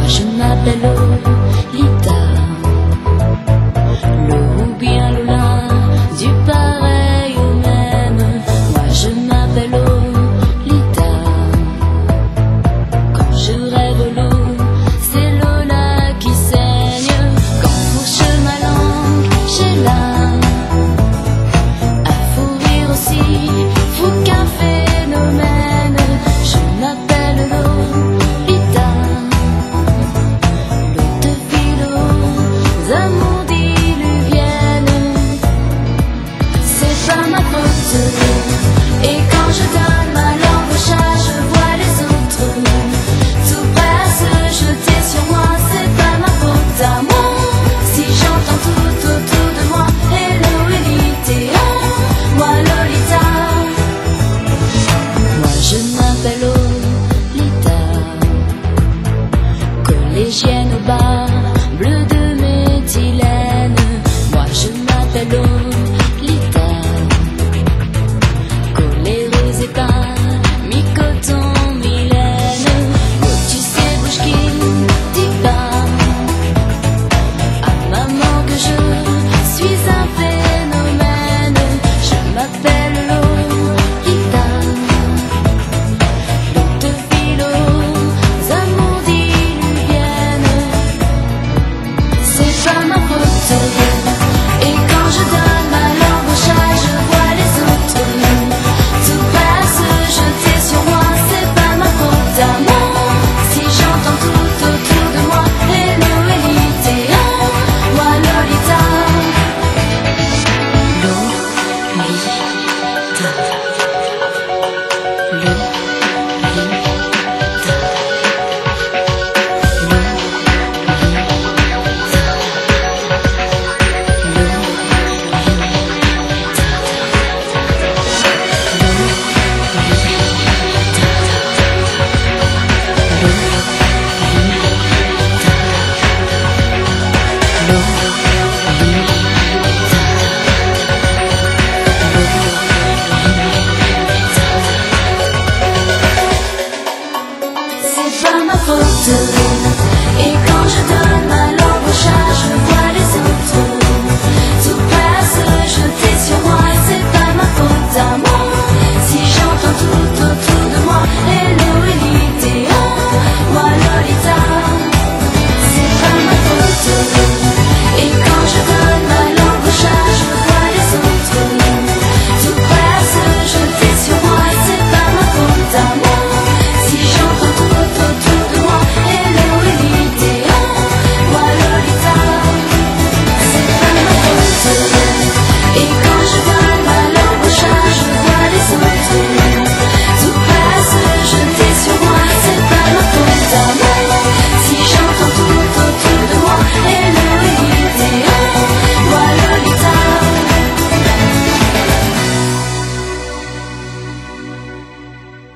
je m'appelle Lolita, le ou bien Lola, du pareil au même. Moi je m'appelle Lolita. Quand je rêve l'eau, c'est Lola qui saigne. Quand fourche ma langue, j'ai l'âme à fou rire aussi, fou qu'un phénomène. Je m'appelle Lolita, l'eau de philo, amours diluviennes. C'est pas ma faute, et quand je donne ma langue au chat, je vois les autres tout prêts à se jeter sur moi. C'est pas ma faute à moi si j'entends tout autour de moi hello Elite, moi Lolita. Moi je m'appelle Lolita, collégienne au bar, bleu de méthylène. Moi je m'appelle Lolita, coléreuse et pas mi-coton, mi-laine. Tu sais, bouge qui dit pas à maman que je suis un phénomène. Je m'appelle Lolita, l'eau de philo, amours diluviennes. C'est pas ma faute, et quand je donne ma langue au chat, je vois les autres tout prêts à se jeter sur moi. C'est pas ma faute à moi si j'entends tout autour de moi hello Elite, moi Lolita. C'est pas ma faute.